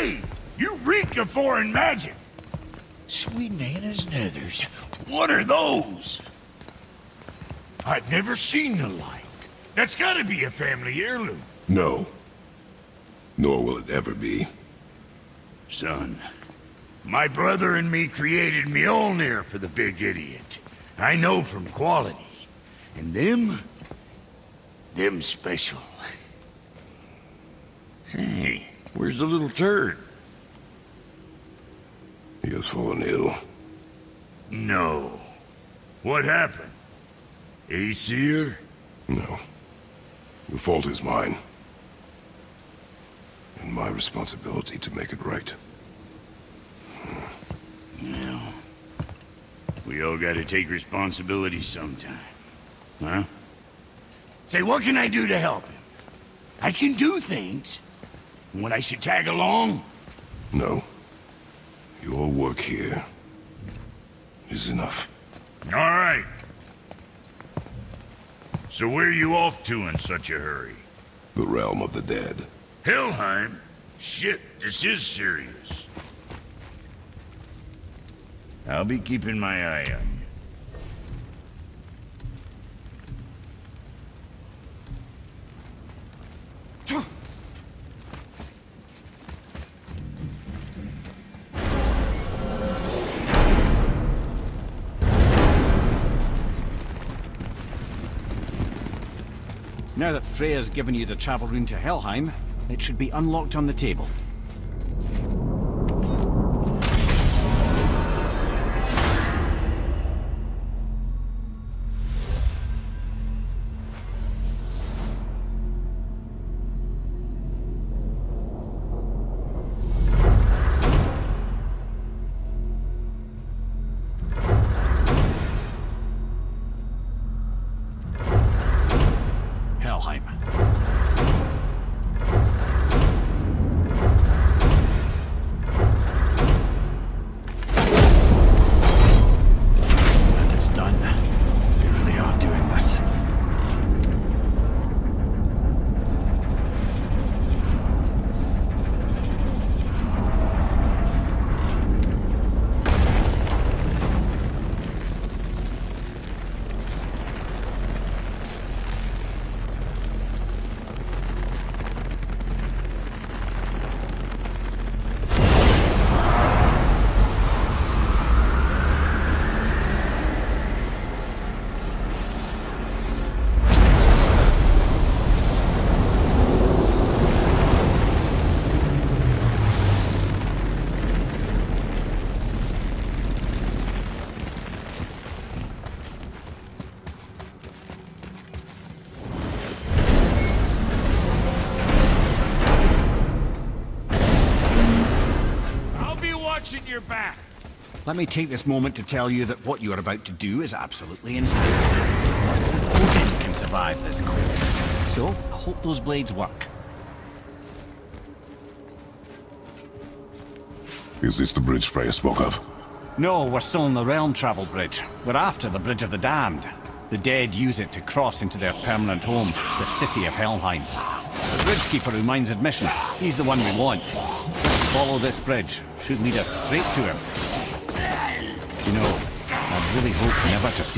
Hey! You reek of foreign magic! Sweet Nana's nethers. What are those? I've never seen the like. That's gotta be a family heirloom. No. Nor will it ever be. Son, my brother and me created Mjolnir for the big idiot. I know from quality. And them special. Hey, where's the little turd? He has fallen ill. No. What happened? Aesir? No. The fault is mine. And my responsibility to make it right. Well, we all gotta take responsibility sometime. Huh? Say, what can I do to help him? I can do things. When I should tag along? No. Your work here is enough. All right. So where are you off to in such a hurry? The realm of the dead. Helheim? Shit, this is serious. I'll be keeping my eye on you. Now that Freya's given you the travel rune to Helheim, it should be unlocked on the table. Helheim. And it's done. They really are doing this. Watching your back. Let me take this moment to tell you that what you are about to do is absolutely insane. Odin can survive this cold. So, I hope those blades work. Is this the bridge Freya spoke of? No, we're still on the Realm Travel Bridge. We're after the Bridge of the Damned. The dead use it to cross into their permanent home, the city of Helheim. The Bridgekeeper who minds admission, he's the one we want. Follow this bridge. Should lead us straight to him. You know, I really hope never to see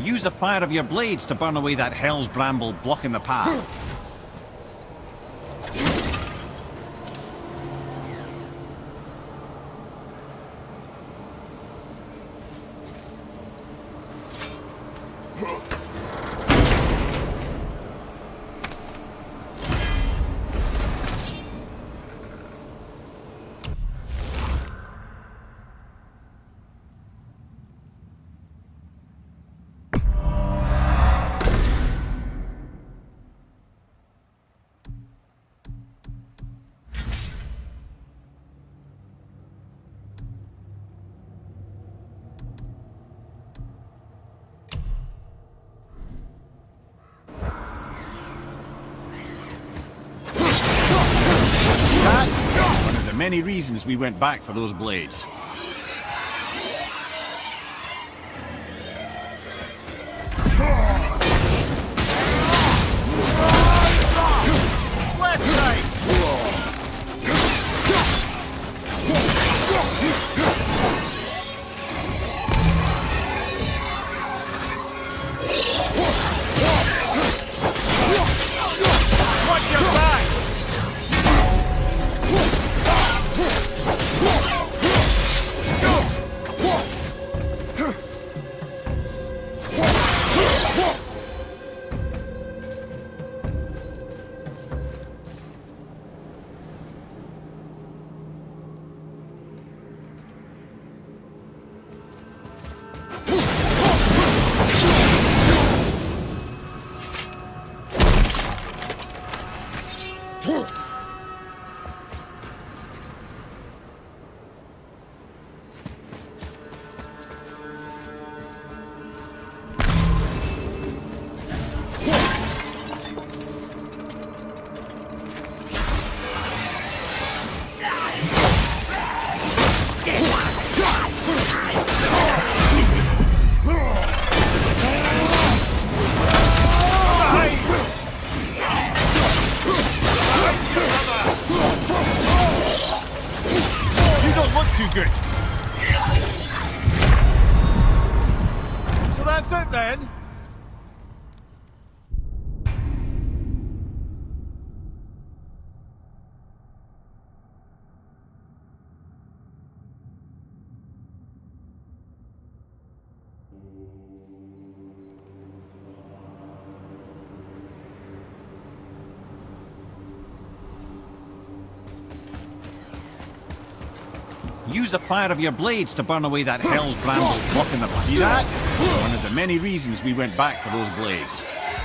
Use the fire of your blades to burn away that hell's bramble blocking the path. One of the many reasons we went back for those blades. Too good. So that's it then? Use the fire of your blades to burn away that hell's bramble blocking the path. See that? One of the many reasons we went back for those blades.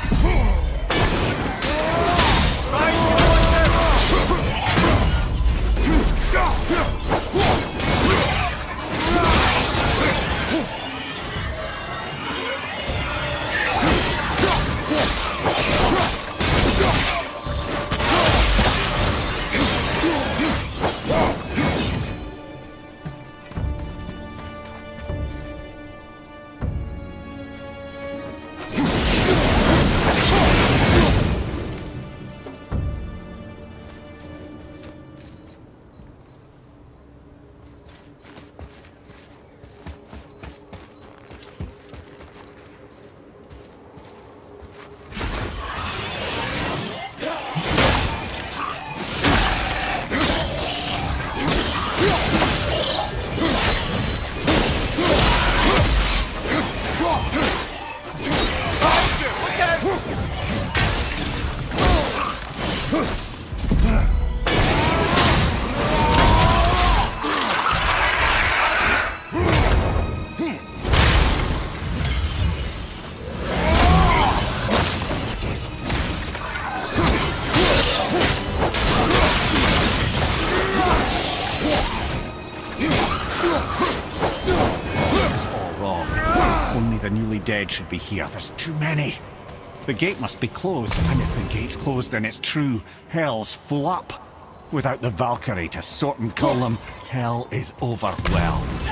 The newly dead should be here. There's too many. The gate must be closed, and if the gate's closed, then it's true. Hell's full up. Without the Valkyrie to sort and kill them, hell is overwhelmed.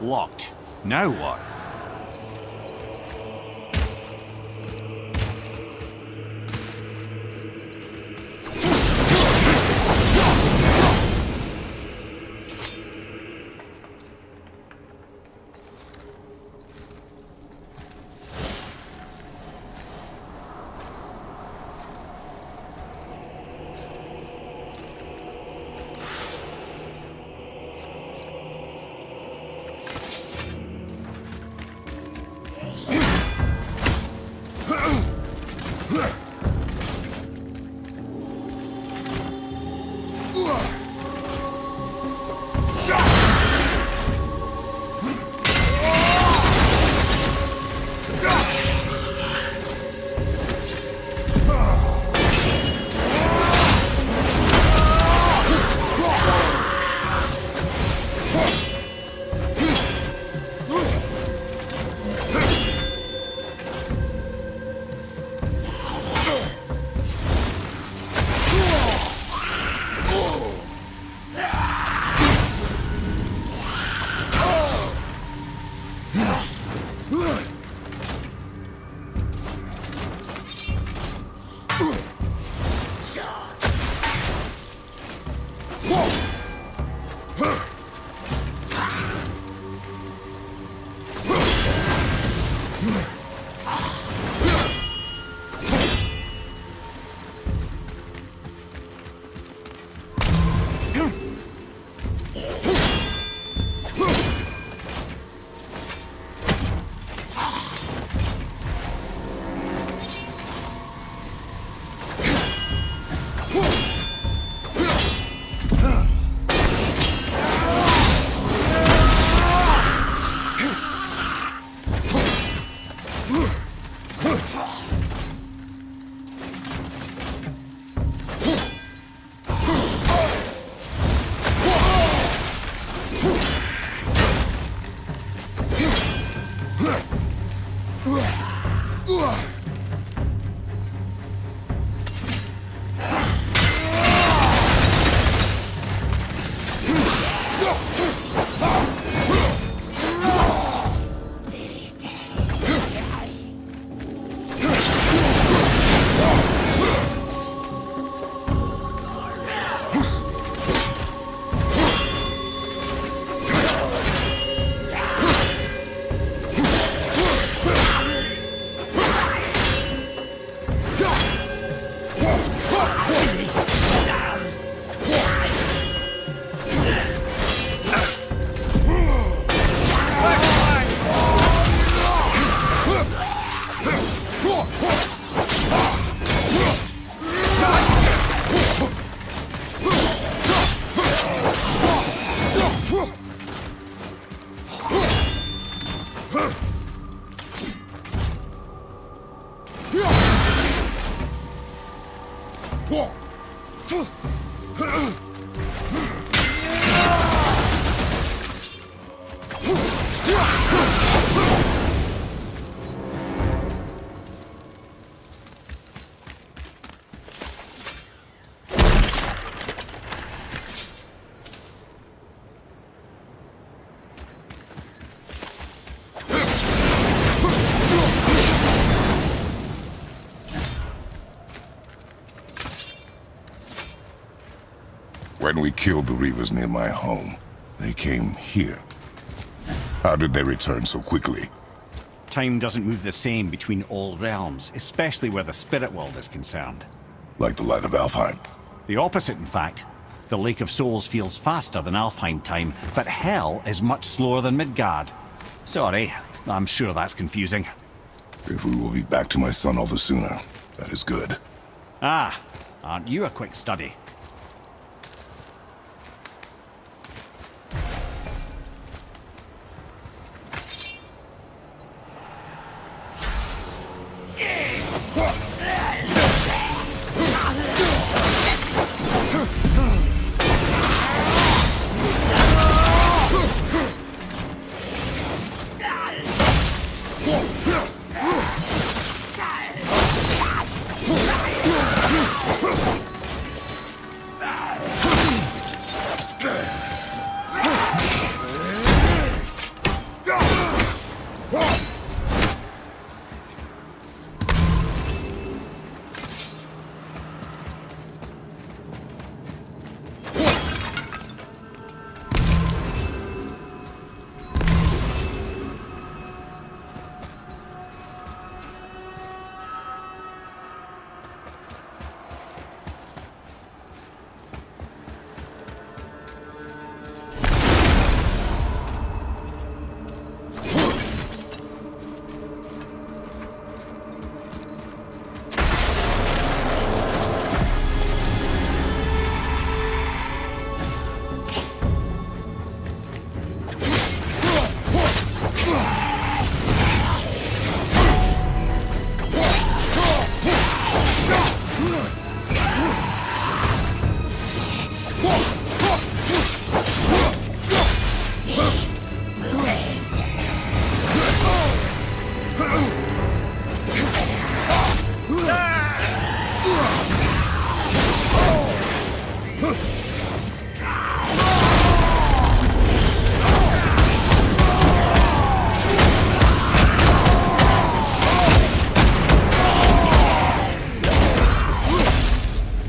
Locked. Now what? When we killed the Reavers near my home, they came here. How did they return so quickly? Time doesn't move the same between all realms, especially where the spirit world is concerned. Like the light of Alfheim. The opposite, in fact. The Lake of Souls feels faster than Alfheim time, but Hell is much slower than Midgard. Sorry, I'm sure that's confusing. If we will be back to my son all the sooner, that is good. Ah, aren't you a quick study?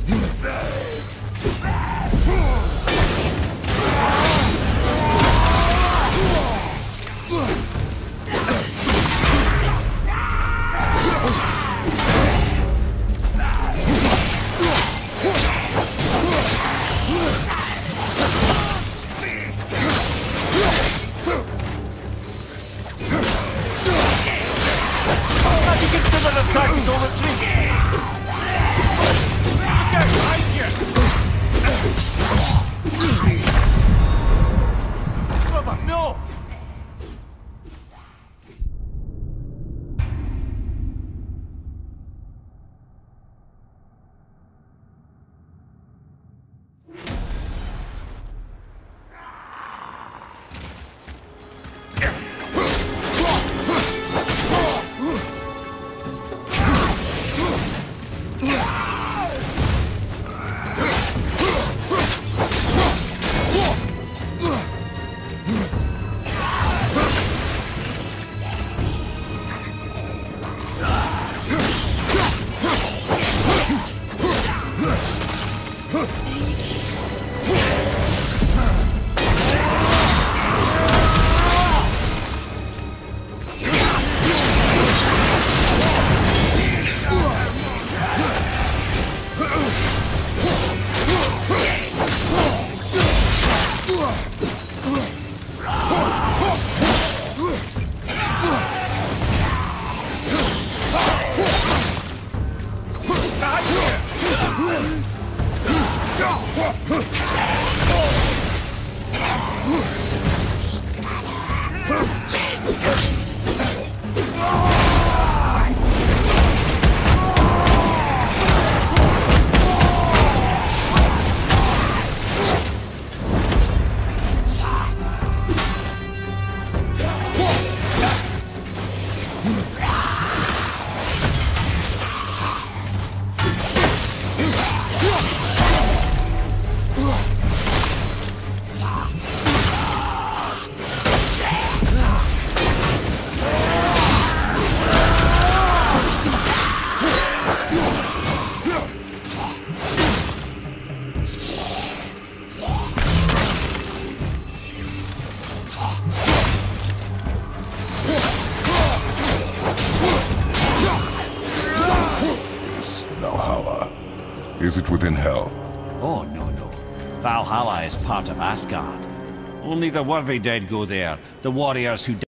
Is it within Hell? Oh, no, no. Valhalla is part of Asgard. Only the worthy dead go there, the warriors who